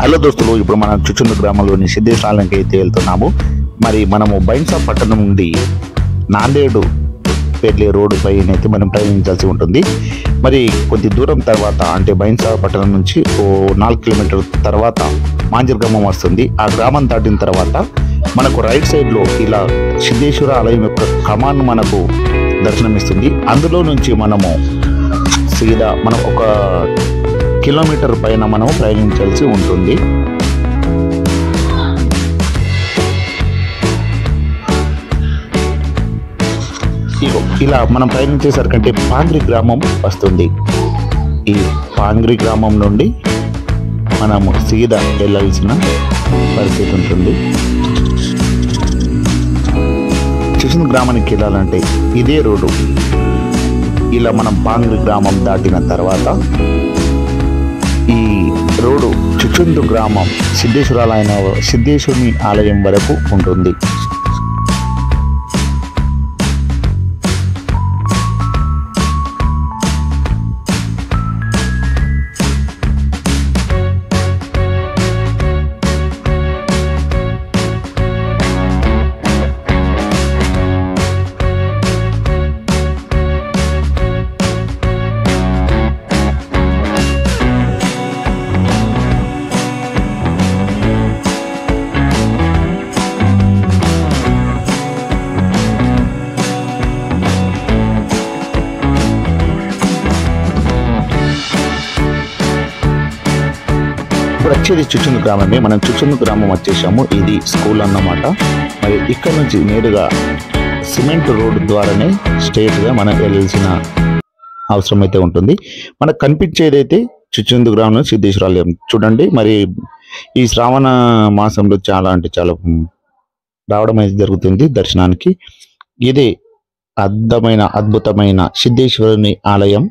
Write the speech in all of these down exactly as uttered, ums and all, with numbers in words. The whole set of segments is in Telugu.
హలో దోస్తులు, ఇప్పుడు మనం చుచుందు గ్రామంలోని సిద్ధేశ్వరాలయానికి అయితే వెళ్తున్నాము. మరి మనము బైన్సా పట్టణం నుండి నాందేడు వెళ్ళే రోడ్డు పైన అయితే మనం ప్రయాణించాల్సి ఉంటుంది. మరి కొద్ది దూరం తర్వాత అంటే బైన్సా పట్టణం నుంచి ఓ నాలుగు కిలోమీటర్ తర్వాత మాంజర్ గ్రామం వస్తుంది. ఆ గ్రామం దాటిన తర్వాత మనకు రైట్ సైడ్లో ఇలా సిద్ధేశ్వర ఆలయం యొక్క కమాన్ మనకు దర్శనమిస్తుంది. అందులో నుంచి మనము సీదా మనం ఒక కిలోమీటర్ పైన మనం ప్రయాణించాల్సి ఉంటుంది. ఇలా మనం ప్రయాణించేసరికంటే పాంగ్రి గ్రామం వస్తుంది. ఈ పాంగ్రి గ్రామం నుండి మనము సీదా వెళ్ళాల్సిన పరిస్థితి ఉంటుంది. చుచుందు గ్రామానికి వెళ్ళాలంటే ఇదే రోడ్డు. ఇలా మనం పాంగ్రి గ్రామం దాటిన తర్వాత ఈ రోడ్డు చుచుందు గ్రామం సిద్ధేశ్వరాలయం సిద్ధేశ్వరుని ఆలయం వరకు ఉంటుంది. వచ్చేది చుచుందు గ్రామమే. మనం చుచుందు గ్రామం వచ్చేసాము. ఇది స్కూల్ అన్నమాట. మరి ఇక్కడ నుంచి నేరుగా సిమెంట్ రోడ్డు ద్వారానే స్ట్రైట్గా మనం వెళ్ళాల్సిన అవసరం అయితే ఉంటుంది. మనకు కనిపించేదైతే చుచుందు గ్రామం సిద్ధేశ్వరాలయం చూడండి. మరి ఈ శ్రావణ మాసంలో చాలా అంటే చాలా రావడం అయితే జరుగుతుంది దర్శనానికి. ఇదే అద్భుతమైన అద్భుతమైన సిద్ధేశ్వరుని ఆలయం.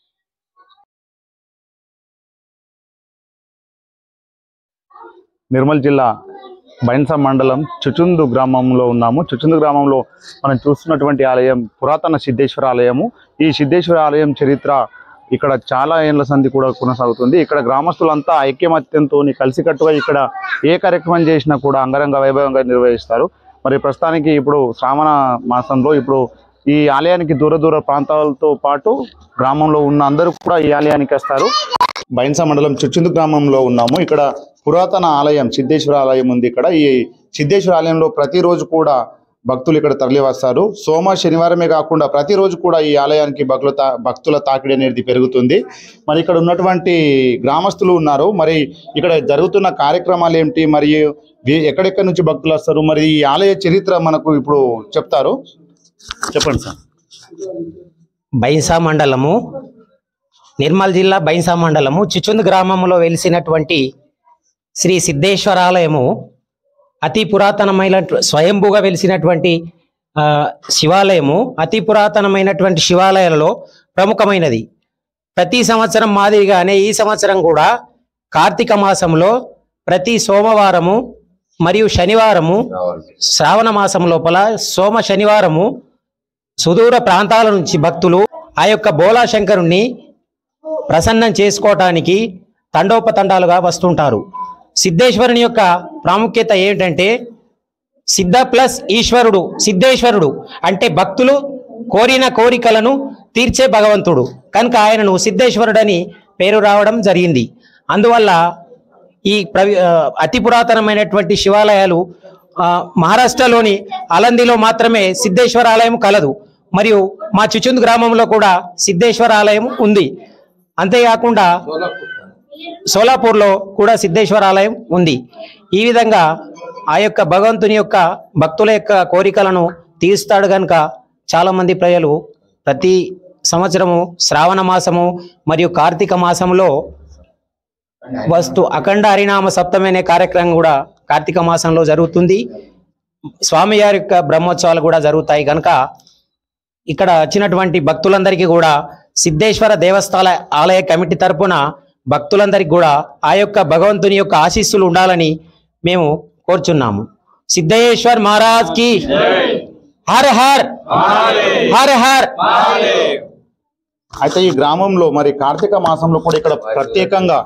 నిర్మల్ జిల్లా బైన్సా మండలం చుచుందు గ్రామంలో ఉన్నాము. చుచుందు గ్రామంలో మనం చూస్తున్నటువంటి ఆలయం పురాతన సిద్ధేశ్వర ఆలయము. ఈ సిద్ధేశ్వర ఆలయం చరిత్ర ఇక్కడ చాలా ఏళ్ల సంధి కూడా కొనసాగుతుంది. ఇక్కడ గ్రామస్తులంతా ఐక్యమత్యంతో కలిసికట్టుగా ఇక్కడ ఏ కార్యక్రమం చేసినా కూడా అంగరంగ వైభవంగా నిర్వహిస్తారు. మరి ప్రస్తుతానికి ఇప్పుడు శ్రావణ మాసంలో ఇప్పుడు ఈ ఆలయానికి దూర దూర ప్రాంతాలతో పాటు గ్రామంలో ఉన్న అందరూ కూడా ఈ ఆలయానికి వస్తారు. బైన్సా మండలం చుచుందు గ్రామంలో ఉన్నాము. ఇక్కడ పురాతన ఆలయం సిద్ధేశ్వర ఆలయం ఉంది. ఇక్కడ ఈ సిద్ధేశ్వర ఆలయంలో ప్రతిరోజు కూడా భక్తులు ఇక్కడ తరలి వస్తారు. సోమ శనివారమే కాకుండా ప్రతిరోజు కూడా ఈ ఆలయానికి భక్తుల తా భక్తుల తాకిడి అనేది పెరుగుతుంది. మరి ఇక్కడ ఉన్నటువంటి గ్రామస్తులు ఉన్నారు. మరి ఇక్కడ జరుగుతున్న కార్యక్రమాలు ఏమిటి, మరియు ఎక్కడెక్కడి నుంచి భక్తులు వస్తారు, మరి ఈ ఆలయ చరిత్ర మనకు ఇప్పుడు చెప్తారు. చెప్పండి సార్. బైన్సా మండలము, నిర్మల్ జిల్లా బైన్సా మండలము చుచుందు గ్రామంలో వెలిసినటువంటి శ్రీ సిద్ధేశ్వరాలయము అతి పురాతనమైన స్వయంభూగా వెలిసినటువంటి శివాలయము. అతి పురాతనమైనటువంటి శివాలయాలలో ప్రముఖమైనది. ప్రతి సంవత్సరం మాదిరిగానే ఈ సంవత్సరం కూడా కార్తీక మాసంలో ప్రతి సోమవారము మరియు శనివారము, శ్రావణ మాసం లోపల సోమ శనివారము సుదూర ప్రాంతాల నుంచి భక్తులు ఆ యొక్క బోలా శంకరుణ్ణి ప్రసన్నం చేసుకోవటానికి తండోపతండాలుగా వస్తుంటారు. సిద్ధేశ్వరుని యొక్క ప్రాముఖ్యత ఏంటంటే సిద్ధ ప్లస్ ఈశ్వరుడు. సిద్ధేశ్వరుడు అంటే భక్తులు కోరిన కోరికలను తీర్చే భగవంతుడు కనుక ఆయనను సిద్ధేశ్వరుడని పేరు రావడం జరిగింది. అందువల్ల ఈ ప్రవి అతి పురాతనమైనటువంటి శివాలయాలు మహారాష్ట్రలోని అలందిలో మాత్రమే సిద్ధేశ్వర ఆలయం కలదు. మరియు మా చుచుందు గ్రామంలో కూడా సిద్ధేశ్వర ఆలయం ఉంది. అంతేకాకుండా సోలాపూర్లో కూడా సిద్ధేశ్వర ఆలయం ఉంది. ఈ విధంగా ఆ యొక్క భగవంతుని యొక్క భక్తుల యొక్క కోరికలను తీరుస్తాడు కనుక చాలామంది ప్రజలు ప్రతి సంవత్సరము శ్రావణ మాసము మరియు కార్తీక మాసంలో వస్తు అఖండ హరినామ సప్తమి అనే కార్యక్రమం కూడా కార్తీక మాసంలో జరుగుతుంది. స్వామివారి యొక్క బ్రహ్మోత్సవాలు కూడా జరుగుతాయి కనుక ఇక్కడ వచ్చినటువంటి భక్తులందరికీ కూడా సిద్ధేశ్వర దేవస్థాన ఆలయ కమిటీ తరపున భక్తులందరికీ కూడా ఆ యొక్క భగవంతుని యొక్క ఆశీస్సులు ఉండాలని మేము కోరుచున్నాము. సిద్ధేశ్వర్ మహారాజ్ కి హర్ హర్ హర్ హర్. అయితే ఈ గ్రామంలో మరి కార్తీక మాసంలో కూడా ఇక్కడ ప్రత్యేకంగా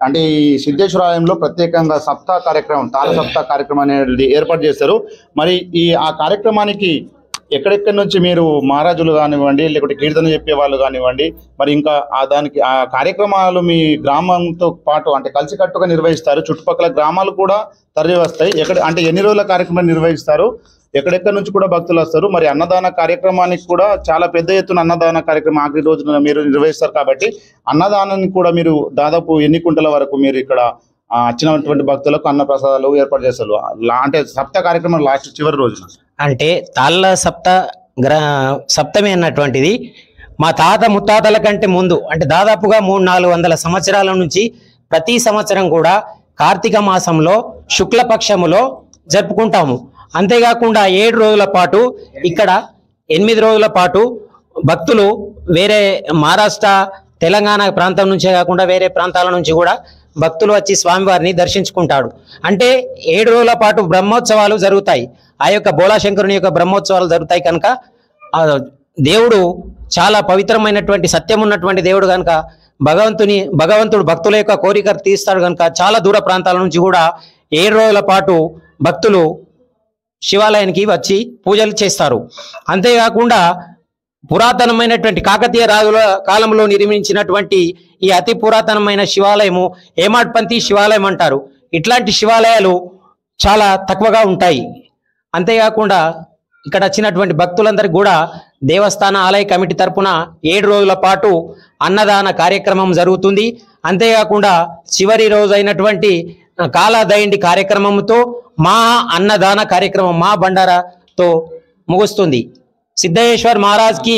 అంటే ఈ సిద్ధేశ్వర ఆలయంలో ప్రత్యేకంగా సప్తాహ కార్యక్రమం తాళ సప్తాహ కార్యక్రమం అనేది ఏర్పాటు చేస్తారు. మరి ఈ ఆ కార్యక్రమానికి ఎక్కడెక్కడి నుంచి మీరు మహారాజులు కానివ్వండి, లేకుంటే కీర్తన చెప్పే వాళ్ళు కానివ్వండి, మరి ఇంకా ఆ దానికి ఆ కార్యక్రమాలు మీ గ్రామంతో పాటు అంటే కలిసికట్టుగా నిర్వహిస్తారు, చుట్టుపక్కల గ్రామాలు కూడా తరలి వస్తాయి. ఎక్కడ అంటే ఎన్ని రోజుల కార్యక్రమం నిర్వహిస్తారు, ఎక్కడెక్కడి నుంచి కూడా భక్తులు వస్తారు, మరి అన్నదాన కార్యక్రమానికి కూడా చాలా పెద్ద ఎత్తున అన్నదాన కార్యక్రమం ఆఖరి రోజున మీరు నిర్వహిస్తారు కాబట్టి అన్నదానాన్ని కూడా మీరు దాదాపు ఎన్ని కుంటల వరకు మీరు ఇక్కడ వచ్చినటువంటి భక్తులకు అన్న ప్రసాదాలు ఏర్పాటు చేస్తారు అంటే సప్త కార్యక్రమం లాస్ట్ చివరి రోజున? అంటే తాళ్ళ సప్త గ్ర సప్తమి అన్నటువంటిది మా తాత ముత్తాతల కంటే ముందు అంటే దాదాపుగా మూడు నాలుగు వందల సంవత్సరాల నుంచి ప్రతి సంవత్సరం కూడా కార్తీక మాసంలో శుక్లపక్షములో జరుపుకుంటాము. అంతేకాకుండా ఏడు రోజుల పాటు ఇక్కడ ఎనిమిది రోజుల పాటు భక్తులు వేరే మహారాష్ట్ర తెలంగాణ ప్రాంతం నుంచే కాకుండా వేరే ప్రాంతాల నుంచి కూడా భక్తులు వచ్చి స్వామివారిని దర్శించుకుంటాడు. అంటే ఏడు రోజుల పాటు బ్రహ్మోత్సవాలు జరుగుతాయి. ఆ యొక్క బోళాశంకరుని యొక్క బ్రహ్మోత్సవాలు జరుగుతాయి కనుక ఆ దేవుడు చాలా పవిత్రమైనటువంటి సత్యం ఉన్నటువంటి దేవుడు కనుక భగవంతుని భగవంతుడు భక్తుల యొక్క కోరిక తీస్తాడు కనుక చాలా దూర ప్రాంతాల నుంచి కూడా ఏడు రోజుల పాటు భక్తులు శివాలయానికి వచ్చి పూజలు చేస్తారు. అంతేకాకుండా పురాతనమైనటువంటి కాకతీయ రాజుల కాలంలో నిర్మించినటువంటి ఈ అతి పురాతనమైన శివాలయము ఏమాడ్పంతి శివాలయం అంటారు. ఇట్లాంటి శివాలయాలు చాలా తక్కువగా ఉంటాయి. అంతేకాకుండా ఇక్కడ వచ్చినటువంటి భక్తులందరికీ కూడా దేవస్థాన ఆలయ కమిటీ తరపున ఏడు రోజుల పాటు అన్నదాన కార్యక్రమం జరుగుతుంది. అంతేకాకుండా చివరి రోజు అయినటువంటి కాలాదయండి కార్యక్రమంతో మా అన్నదాన కార్యక్రమం మా బండారాతో ముగుస్తుంది. సిద్ధేశ్వర్ మహారాజ్ కి.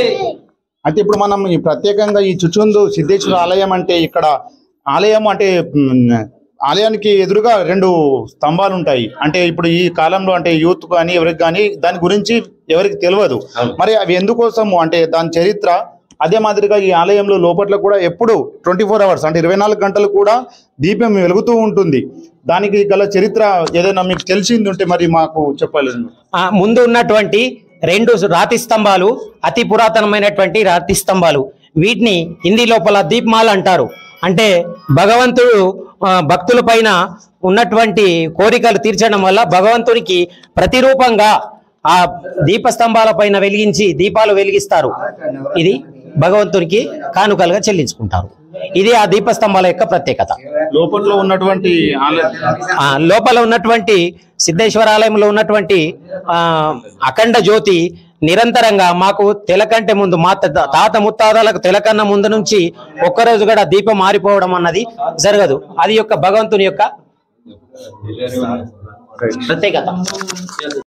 అయితే ఇప్పుడు మనం ఈ ప్రత్యేకంగా ఈ చుచుందు సిద్ధేశ్వర ఆలయం అంటే ఇక్కడ ఆలయం అంటే ఆలయానికి ఎదురుగా రెండు స్తంభాలు ఉంటాయి. అంటే ఇప్పుడు ఈ కాలంలో అంటే యూత్ కానీ ఎవరికి కానీ దాని గురించి ఎవరికి తెలియదు. మరి అవి ఎందుకోసము అంటే దాని చరిత్ర, అదే మాదిరిగా ఈ ఆలయంలో లోపట్ల కూడా ఎప్పుడు ట్వంటీ ఫోర్ అవర్స్ అంటే ఇరవై నాలుగు గంటలు కూడా దీపం వెలుగుతూ ఉంటుంది. దానికి గల చరిత్ర ఏదైనా మీకు తెలిసింది ఉంటే మరి మాకు చెప్పాలి. ముందు ఉన్నటువంటి రెండు రాతి స్తంభాలు అతి పురాతనమైనటువంటి రాతి స్తంభాలు. వీటిని హిందీ లోపల దీప్మాల్ అంటారు. అంటే భగవంతుడు భక్తుల పైన ఉన్నటువంటి కోరికలు తీర్చడం వల్ల భగవంతునికి ప్రతిరూపంగా ఆ దీపస్తంభాల పైన వెలిగించి దీపాలు వెలిగిస్తారు. ఇది భగవంతునికి కానుకలుగా చెల్లించుకుంటారు. ఇది ఆ దీపస్తంభాల యొక్క ప్రత్యేకత. లోపల ఉన్నటువంటి లోపల ఉన్నటువంటి సిద్ధేశ్వర ఆలయంలో ఉన్నటువంటి ఆ అఖండ జ్యోతి నిరంతరంగా మాకు తెలకంటే ముందు మా తాత ముత్తాతలకు తెలకన్న ముందు నుంచి ఒక్కరోజు కూడా దీపం మారిపోవడం అన్నది జరగదు. అది యొక్క భగవంతుని యొక్క ప్రత్యేకత.